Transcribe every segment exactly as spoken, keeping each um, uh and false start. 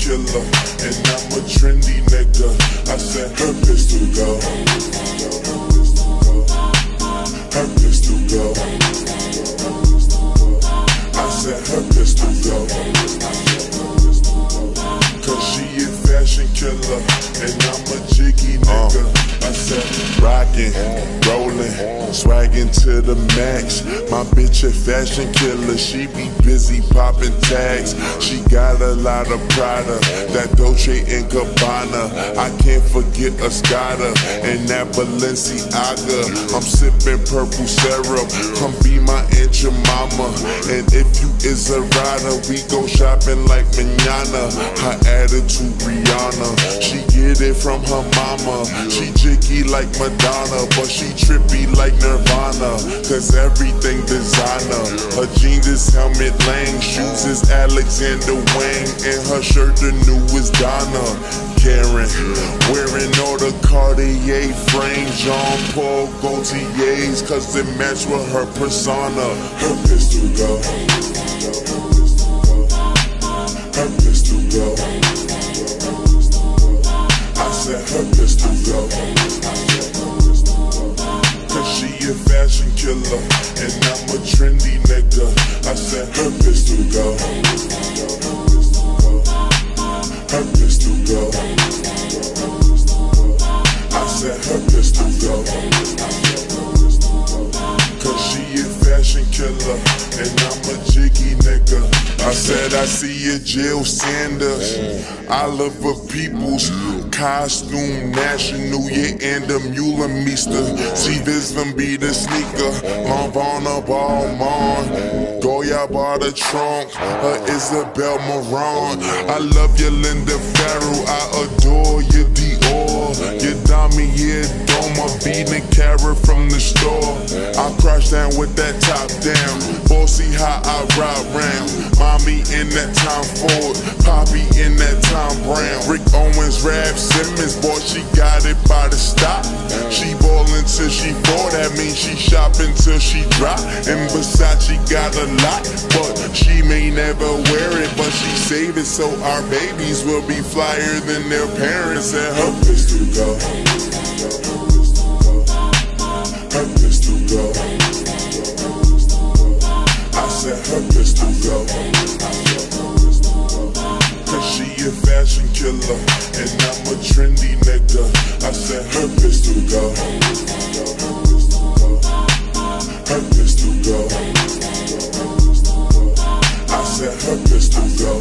killer, and I'm a trendy nigga. I said her pistol go, her pistol go. I said her pistol go, cause she a fashion killer, and I'm a jiggy nigga. I said rockin', rollin', swaggin' to the max. My bitch a fashion killer, she be busy poppin' tags. She got a lot of Prada, that Dolce and Gabbana. I can't forget a Scotta and that Balenciaga. I'm sippin' purple syrup, come be my aunt your mama. And if you is a rider, we go shopping like manana. Her attitude Rihanna, she get it from her mama. She jiggy like Madonna, but she trippy like Nirvana, cause everything designer. Her jeans is Helmet Lang, shoes is Alexander Wang, and her shirt the newest Donna Karen. Wearing all the Cartier frames, Jean Paul Gaultier's, cause it match with her persona. Her pistol go, her pistol go. I said her pistol go, cause she a fashion killer, and I'm a trendy nigga. I said her pistol go, her pistol go. I said her pistol go, cause she a fashion killer, and I'm a jiggy nigga. I said I see a Jill Sanders, I love her people's costume national, yeah, and the Mueller Meester. See this them be the sneaker, Lavana Balmain, Goya by the trunk, her Isabel Marant. I love your Linda Farrell, I adore your Dior, your Damier Doma, beating carrot from the store. I crash down with that top down, bossy how I ride round. Mommy in that Tom Ford, Poppy in that Tom Brown. Rick Owens, Rab Simmons, boy, she got it by the stop. She ballin' till she fall, that means she shopping till she drop. And Versace got a lot, but she may never wear it, but she save it so our babies will be flyer than their parents. And her pistol go, her pistol go. I said her pistol go, cause she a fashion killer, and I'm a trendy nigga. I said her pistol go, her pistol go. I said her pistol go,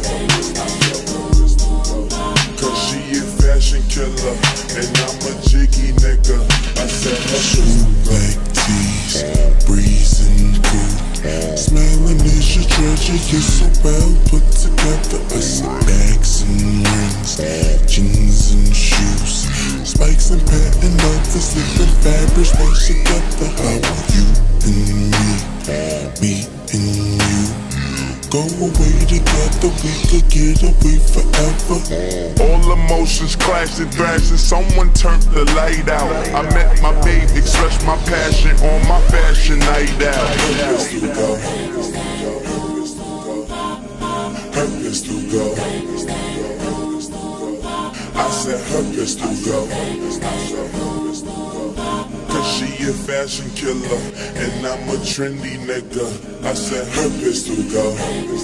cause she a fashion killer, and I'm a jiggy nigga. I said her pistol go. Black tees, breezing cool, smelling is your treasure, you're so well put together. I said bags and rings, jeans and shoes, spikes and patent leathers, living fabrics made together. How are you and me, me and you? Go away together, we could get away forever. All emotions clashing, thrashing, someone turned the light out. I met my babe, expressed my passion on my fashion night out. Her pistol go, her pistol go. I said her pistol go, cause she a fashion killer, and I'm a trendy nigga. I said her pistol go,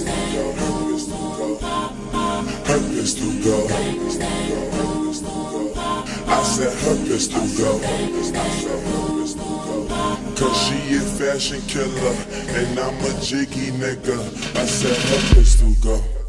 her pistol go. I said her pistol go, cause she a fashion killer, and I'm a jiggy nigga. I said her pistol go.